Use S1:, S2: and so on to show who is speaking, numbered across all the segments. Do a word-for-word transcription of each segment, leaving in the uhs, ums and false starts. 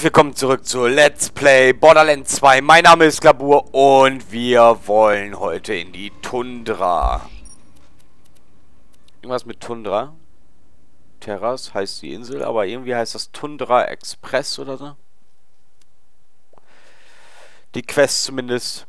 S1: herzlich willkommen zurück zu Let's Play Borderlands zwei. Mein Name ist Glabur und wir wollen heute in die Tundra. Irgendwas mit Tundra. Terras heißt die Insel, aber irgendwie heißt das Tundra Express oder so. Die Quest zumindest.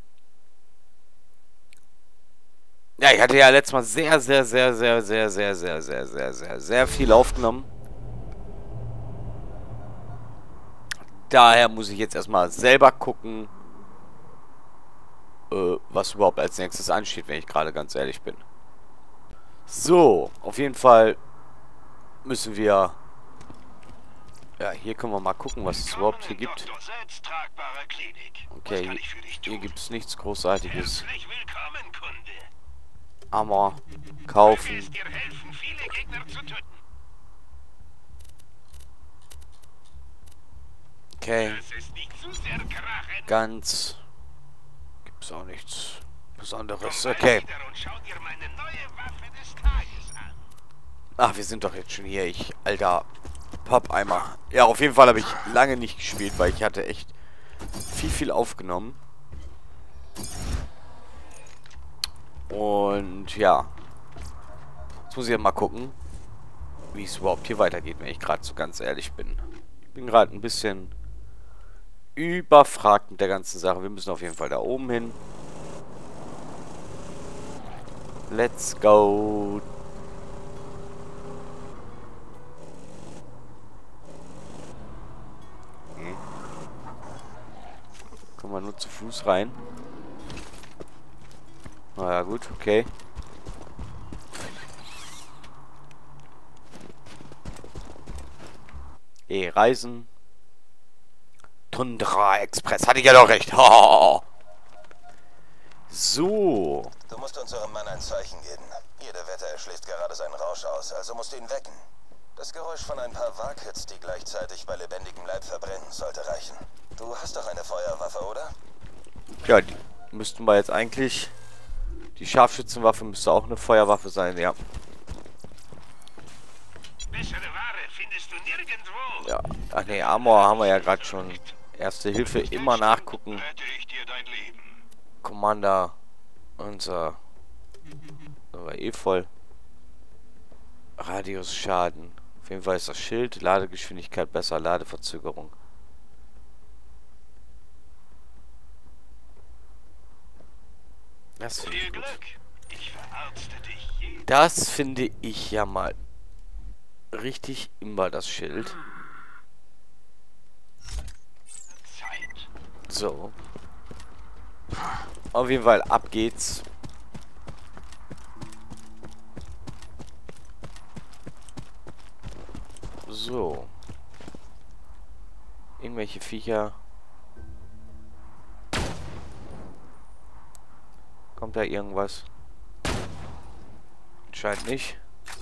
S1: Ja, ich hatte ja letztes Mal sehr, sehr, sehr, sehr, sehr, sehr, sehr, sehr, sehr, sehr, sehr viel aufgenommen. Daher muss ich jetzt erstmal selber gucken, äh, was überhaupt als nächstes ansteht, wenn ich gerade ganz ehrlich bin. So, auf jeden Fall müssen wir... Ja, hier können wir mal gucken, was es überhaupt hier gibt. Okay, hier gibt es nichts Großartiges. Armor kaufen. Okay. Ganz. Gibt's auch nichts Besonderes. Okay. Ach, wir sind doch jetzt schon hier. Ich, alter Pappeimer. Ja, auf jeden Fall habe ich lange nicht gespielt, weil ich hatte echt viel, viel aufgenommen. Und ja. Jetzt muss ich ja mal gucken, wie es überhaupt hier weitergeht, wenn ich gerade so ganz ehrlich bin. Ich bin gerade ein bisschen überfragt mit der ganzen Sache. Wir müssen auf jeden Fall da oben hin. Let's go. Hm. Kommen wir nur zu Fuß rein. Na ja, gut, okay. E Reisen. Tundra Express. Hatte ich ja doch recht. So.
S2: Du musst unserem Mann ein Zeichen geben. Jede Wette, er schläft gerade seinen Rausch aus, also musst du ihn wecken. Das Geräusch von ein paar Wackhits, die gleichzeitig bei lebendigem Leib verbrennen, sollte reichen. Du hast doch eine Feuerwaffe, oder?
S1: Ja, die müssten wir jetzt eigentlich... Die Scharfschützenwaffe müsste auch eine Feuerwaffe sein, ja.
S3: Bessere Ware findest du nirgendwo.
S1: Ja, ach nee, Armor haben wir ja gerade schon. Erste Hilfe immer nachgucken.
S3: Rette ich dir dein Leben.
S1: Commander. Unser. Da war eh voll. Radius Schaden. Auf jeden Fall ist das Schild. Ladegeschwindigkeit besser. Ladeverzögerung. Das finde ich gut.
S3: Ich verarzte dich.
S1: Das finde ich ja mal richtig immer das Schild. So. Auf jeden Fall, ab geht's. So. Irgendwelche Viecher. Kommt da irgendwas? Scheint nicht.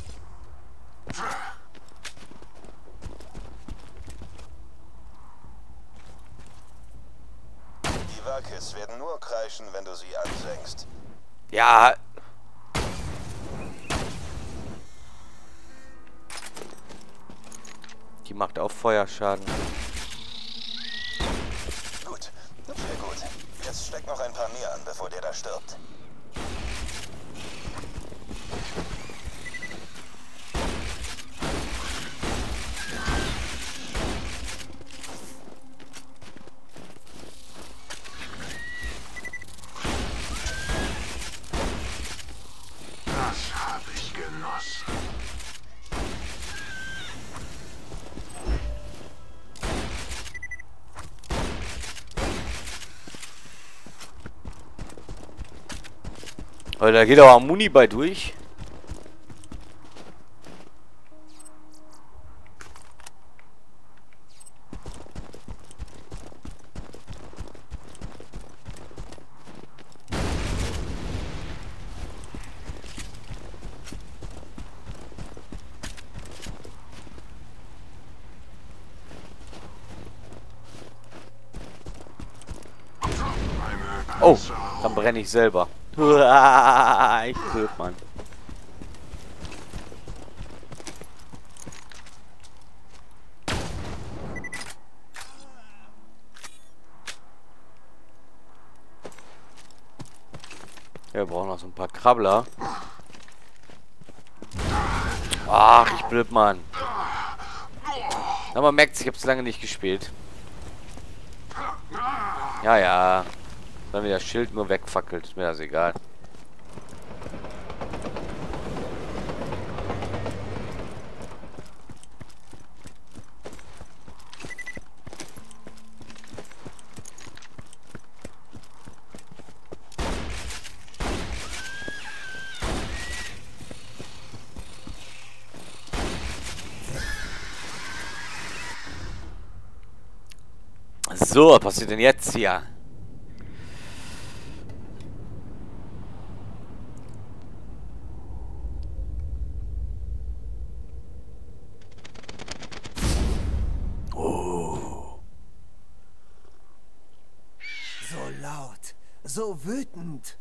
S2: Die Wackhits werden nur kreischen, wenn du sie ansenkst.
S1: Ja. Die macht auch Feuerschaden.
S2: Gut, sehr gut. Jetzt steck noch ein paar mehr an, bevor der da stirbt.
S3: Das habe ich genossen.
S1: Aber da geht aber Muni bei durch. Oh, dann brenne ich selber. Ich töte, Mann. Ja, wir brauchen noch so ein paar Krabbler. Ach, ich blöd, Mann. Aber man merkt, ich habe es lange nicht gespielt. Ja, ja. Wenn mir das Schild nur wegfackelt, ist mir das egal. So, was passiert denn jetzt hier? Oh.
S4: So laut, so wütend.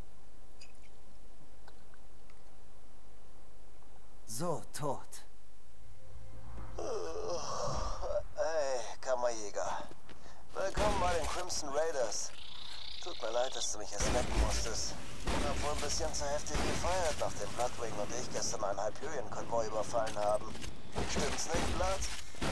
S4: So tot.
S2: Hey, Kammerjäger. Willkommen bei den Crimson Raiders. Tut mir leid, dass du mich erst wecken musstest. Hab wohl ein bisschen zu heftig gefeiert, nachdem Bloodwing und ich gestern einen Hyperion-Konvoi überfallen haben. Stimmt's nicht, Blood?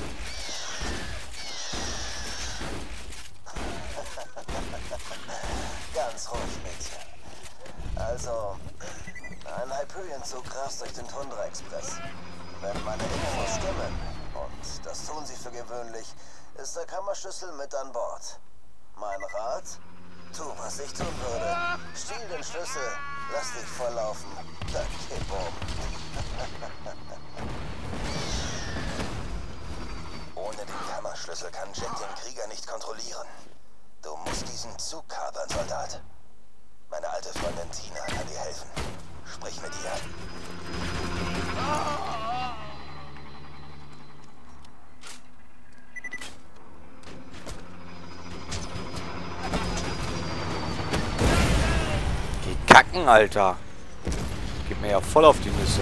S2: Ganz ruhig, Mädchen. Also, ein Hyperion-Zug rast durch den Tundra-Express. Wenn meine Infos stimmen, und das tun sie für gewöhnlich, ist der Kammerschlüssel mit an Bord. Mein Rat? Tu, was ich tun würde. Stiehl den Schlüssel, lass dich volllaufen, dann kipp um. Ohne den Kammerschlüssel kann Jet den Krieger nicht kontrollieren. Du musst diesen Zug kapern, Soldat. Meine alte Freundin Tina kann dir helfen. Sprich mit ihr.
S1: Die Kacken, Alter. Geht mir ja voll auf die Nüsse.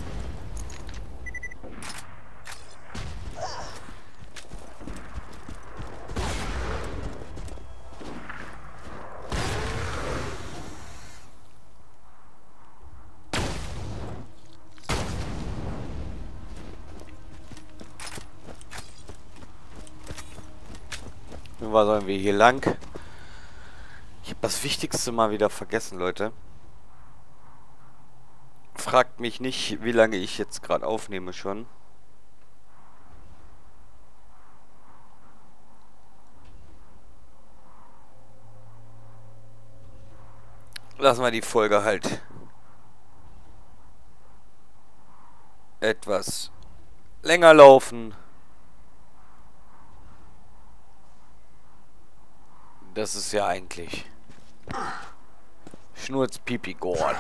S1: Nun sollen wir hier lang. Ich habe das Wichtigste mal wieder vergessen, Leute. Fragt mich nicht, wie lange ich jetzt gerade aufnehme schon. Lassen wir die Folge halt etwas länger laufen. Das ist ja eigentlich Schnurz-Pipi-Gorn.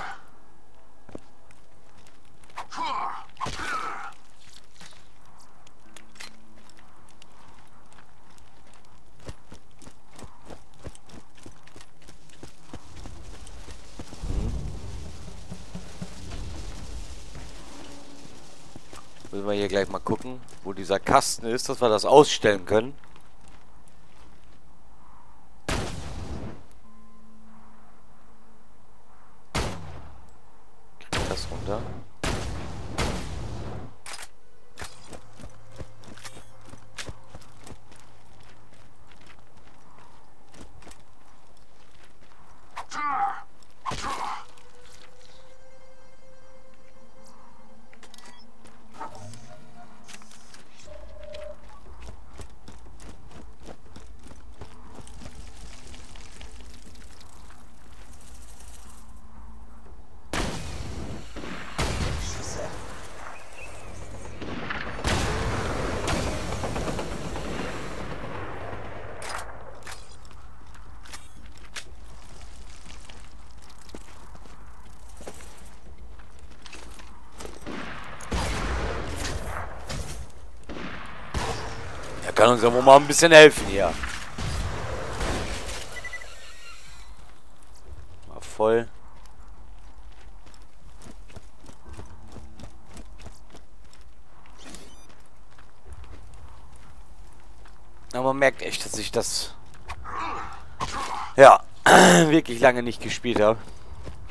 S1: Müssen wir hier gleich mal gucken, wo dieser Kasten ist, dass wir das ausstellen können. Krieg das runter. Kann uns ja wohl mal ein bisschen helfen hier. Mal voll. Aber man merkt echt, dass ich das ja wirklich lange nicht gespielt habe.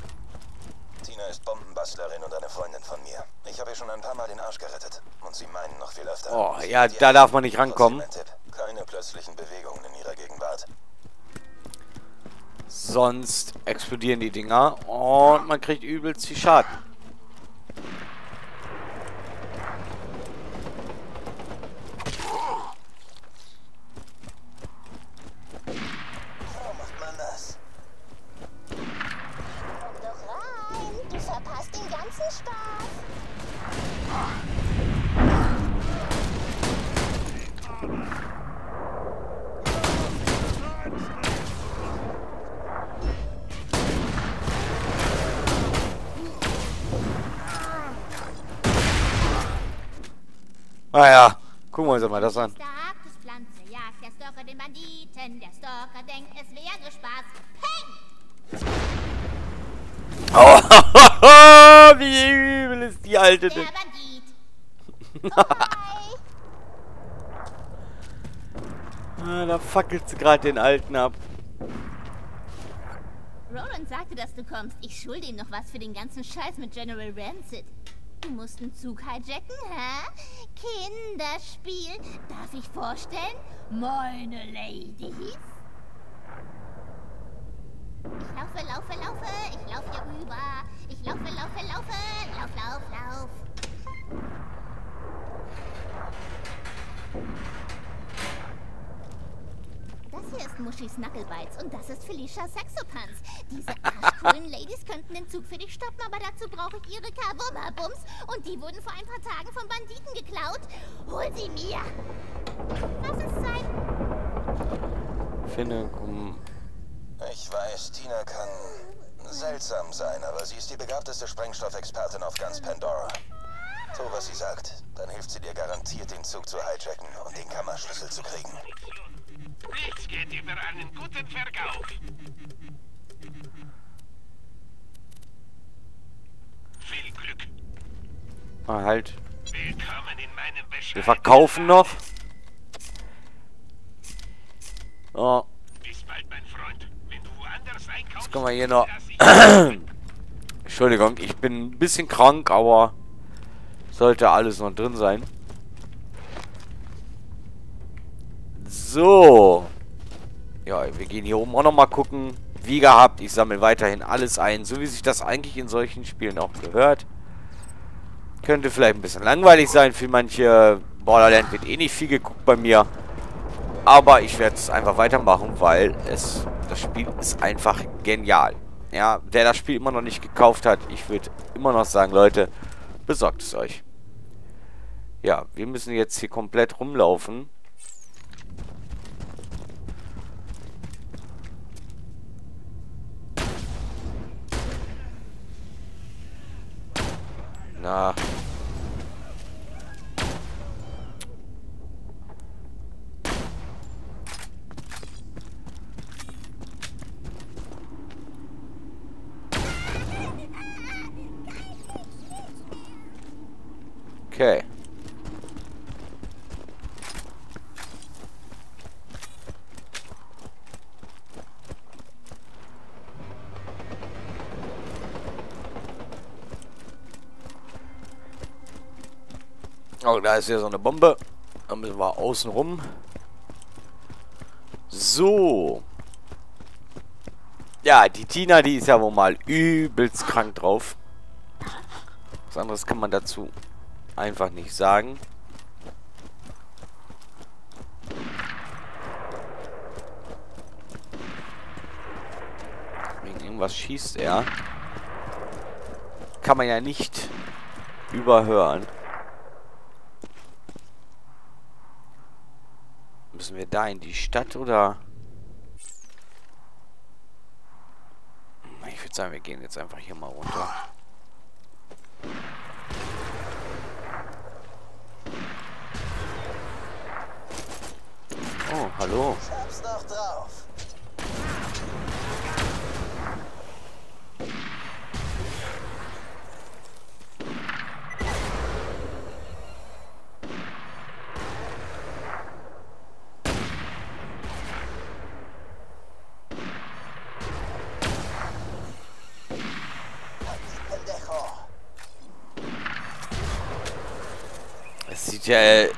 S2: den Arsch gerettet. Und sie meinen noch viel öfter.
S1: Oh, ja, da darf man nicht rankommen.
S2: Trotzdem ein Tipp. Keine plötzlichen Bewegungen in ihrer Gegenwart.
S1: Sonst explodieren die Dinger und man kriegt übelst viel Schaden.
S2: So macht man das.
S5: Komm doch rein, du verpasst den ganzen Spaß.
S1: Naja, gucken wir uns mal das an.
S5: Pflanze jagt der Stalker den Banditen. Der Stalker denkt, es wäre nur Spaß. Peng!
S1: Oh, wie übel ist die Alte
S5: Der
S1: denn?
S5: Bandit. Vorbei.
S1: Ah, da fackelt sie gerade den Alten ab.
S5: Roland sagte, dass du kommst. Ich schulde ihm noch was für den ganzen Scheiß mit General Rancid. Du musst einen Zug hijacken, hä? Kinderspiel. Darf ich vorstellen? Meine Ladies. Ich laufe, laufe, laufe. Ich laufe hier rüber. Ich laufe, laufe, laufe. Lauf, lauf, lauf. Das hier ist Muschis Knucklebites und das ist Felicia Saxopans. Diese arschcoolen Ladies könnten den Zug für dich stoppen, aber dazu brauche ich ihre Kabumabums und die wurden vor ein paar Tagen von Banditen geklaut. Hol sie mir! Lass es sein!
S1: Finde, komm.
S2: Ich weiß, Tina kann seltsam sein, aber sie ist die begabteste Sprengstoffexpertin auf ganz Pandora. Tu, was sie sagt. Dann hilft sie dir garantiert, den Zug zu hijacken und den Kammerschlüssel zu kriegen.
S3: Nichts geht über einen guten Verkauf. Viel Glück.
S1: Ah, halt.
S3: Willkommen in meinem bescheidenen
S1: Wir verkaufen noch. Oh,
S3: Bis bald, mein Freund. Wenn du woanders einkaufst,
S1: jetzt können wir hier noch.
S3: lass ich-
S1: Entschuldigung, ich bin ein bisschen krank, aber sollte alles noch drin sein. So. Ja, wir gehen hier oben auch noch mal gucken. Wie gehabt, ich sammle weiterhin alles ein, so wie sich das eigentlich in solchen Spielen auch gehört. Könnte vielleicht ein bisschen langweilig sein für manche. Borderland wird eh nicht viel geguckt bei mir. Aber ich werde es einfach weitermachen, weil es das Spiel ist einfach genial. Ja, der das Spiel immer noch nicht gekauft hat, ich würde immer noch sagen, Leute, besorgt es euch. Ja, wir müssen jetzt hier komplett rumlaufen. Na. Okay. Oh, da ist ja so eine Bombe. Da müssen wir außen rum. So. Ja, die Tina, die ist ja wohl mal übelst krank drauf. Was anderes kann man dazu einfach nicht sagen. Wegen irgendwas schießt er. Kann man ja nicht überhören. Müssen wir da in die Stadt oder? Ich würde sagen, wir gehen jetzt einfach hier mal runter. Oh, hallo.
S2: Ich hab's noch drauf. Pendejo.
S1: äh...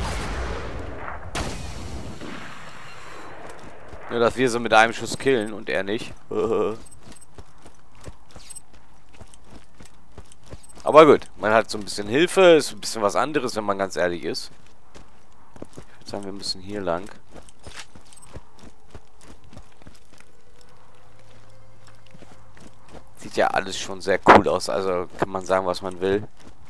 S1: Nur, dass wir so mit einem Schuss killen und er nicht. Aber gut, man hat so ein bisschen Hilfe, ist ein bisschen was anderes, wenn man ganz ehrlich ist. Ich würde sagen, wir müssen hier lang. Sieht ja alles schon sehr cool aus, also kann man sagen, was man will.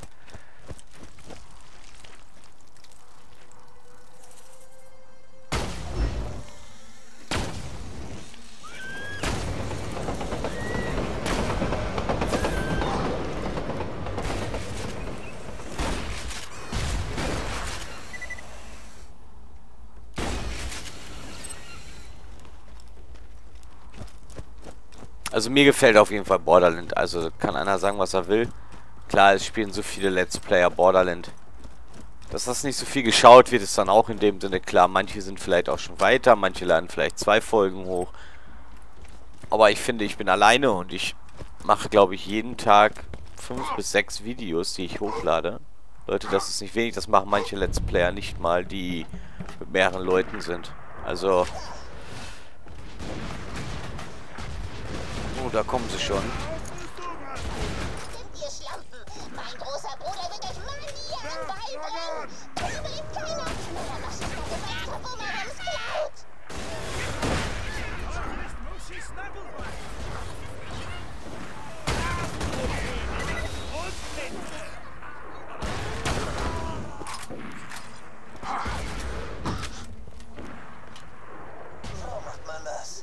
S1: Also mir gefällt auf jeden Fall Borderland. Also kann einer sagen, was er will. Klar, es spielen so viele Let's Player Borderland. Dass das nicht so viel geschaut wird, ist dann auch in dem Sinne klar. Manche sind vielleicht auch schon weiter, manche laden vielleicht zwei Folgen hoch. Aber ich finde, ich bin alleine und ich mache, glaube ich, jeden Tag fünf bis sechs Videos, die ich hochlade. Leute, das ist nicht wenig, das machen manche Let's Player nicht mal, die mit mehreren Leuten sind. Also... Oh, da kommen sie schon.
S5: Ihr Schlampen! Mein großer Bruder wird euch Manieren beibringen! Das überlebt keiner! Nur der Maschinenwaffe bei Kabumabums klaut!
S2: So macht man das.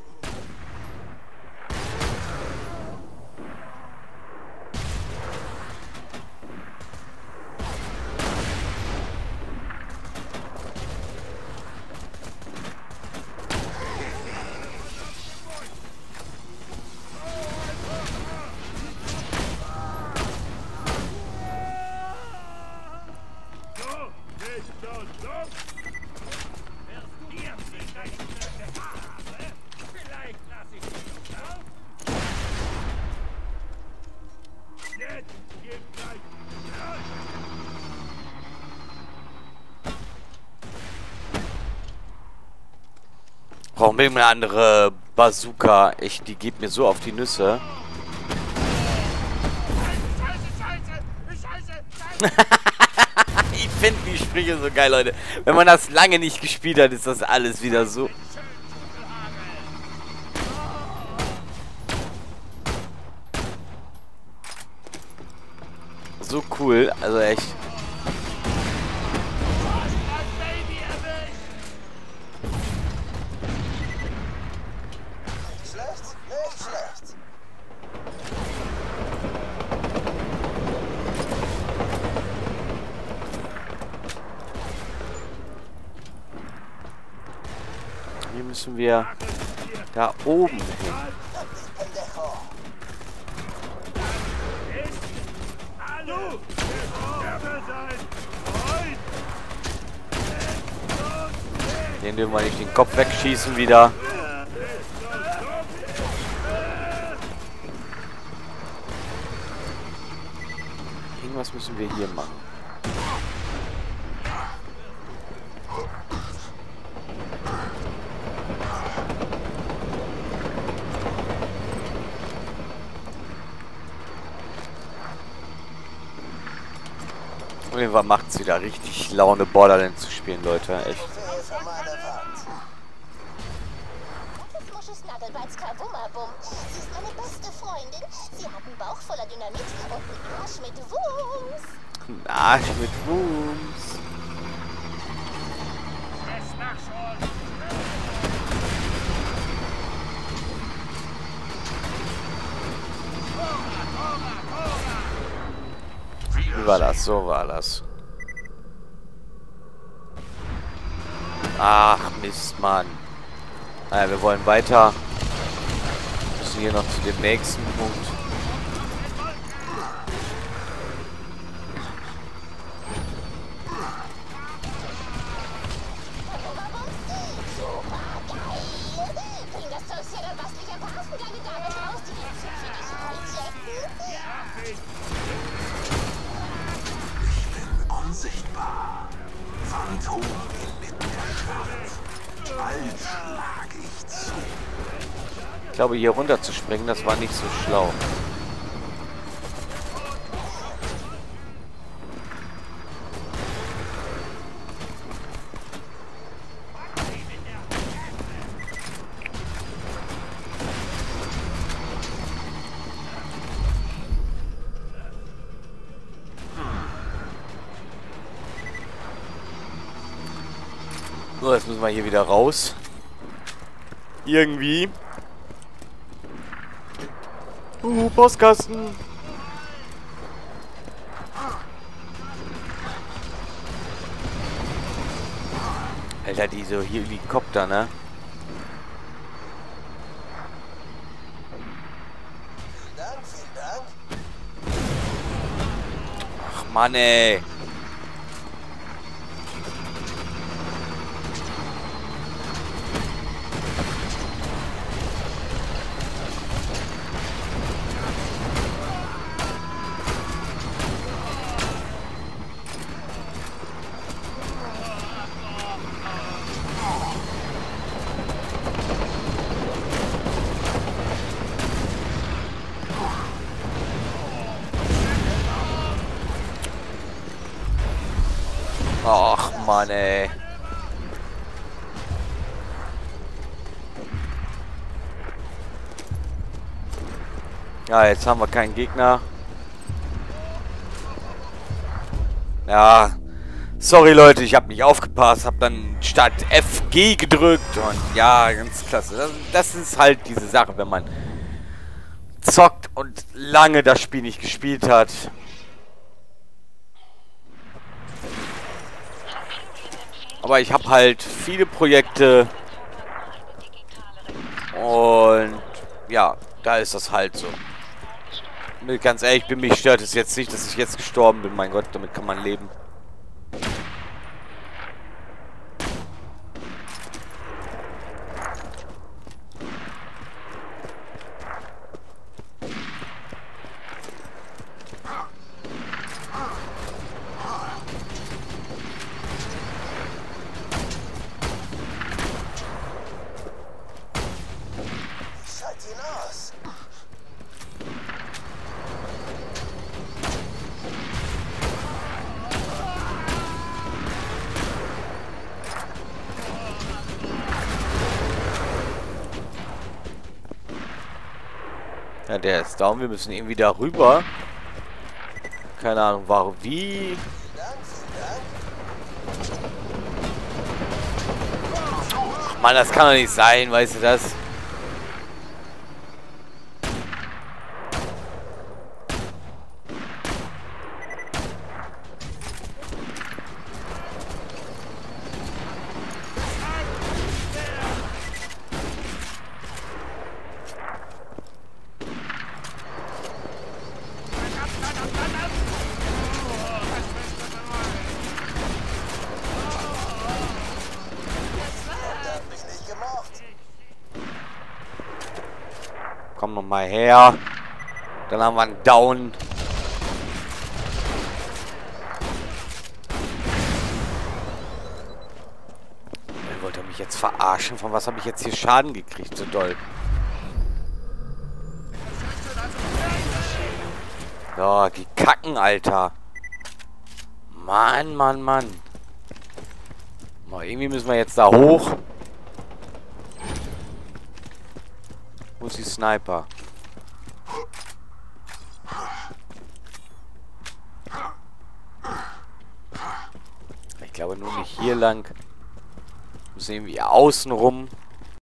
S1: Brauchen wir eine andere Bazooka. Echt, die geht mir so auf die Nüsse. Ich finde die Sprüche so geil, Leute. Wenn man das lange nicht gespielt hat, ist das alles wieder so... So cool. Also echt... Hier müssen wir da oben hin. Den dürfen wir nicht den Kopf wegschießen wieder. Irgendwas müssen wir hier machen. Auf jeden Fall macht es wieder richtig Laune, Borderlands zu spielen, Leute. Echt.
S5: Das ist Muschis Nagelbeits Kabumabum. Sie ist meine beste Freundin. Sie hat einen Bauch voller Dynamit und einen Arsch mit Wumms.
S1: Ein Arsch mit Wumms. Wie war das? So war das. Ach, Mist, Mann. Naja, wir wollen weiter. Wir müssen hier noch zu dem nächsten Punkt.
S5: Bring das Zeug hier, dann bastel ich ein paar Affengeile damit raus, die den Zug für dich hijacken.
S6: Unsichtbar. Phantom inmitten der Schlacht. Bald schlag ich zu.
S1: Ich glaube, hier runter zu springen, das war nicht so schlau. So, jetzt müssen wir hier wieder raus. Irgendwie. Uh, Postkasten. Alter, diese hier Helikopter, ne?
S2: Vielen Dank, vielen Dank.
S1: Ach Mann, ey. Ach Mann, ey. Ja, jetzt haben wir keinen Gegner. Ja. Sorry Leute, ich habe nicht aufgepasst, habe dann statt F G gedrückt und ja, ganz klasse. Das, das ist halt diese Sache, wenn man zockt und lange das Spiel nicht gespielt hat. Aber ich habe halt viele Projekte und ja, da ist das halt so. Ganz ehrlich, bin mich stört es jetzt nicht, dass ich jetzt gestorben bin. Mein Gott, damit kann man leben. Ja, der ist down. Wir müssen irgendwie da rüber. Keine Ahnung, warum, wie. Ach Mann, das kann doch nicht sein, weißt du das? Komm noch mal her. Dann haben wir einen Down. Ihr wollt ihr mich jetzt verarschen? Von was habe ich jetzt hier Schaden gekriegt, so doll? So, die Kacken, Alter. Mann, Mann, Mann. Mal, irgendwie müssen wir jetzt da hoch. Wo ist die Sniper? Ich glaube nur nicht hier lang. Wir müssen irgendwie außen rum.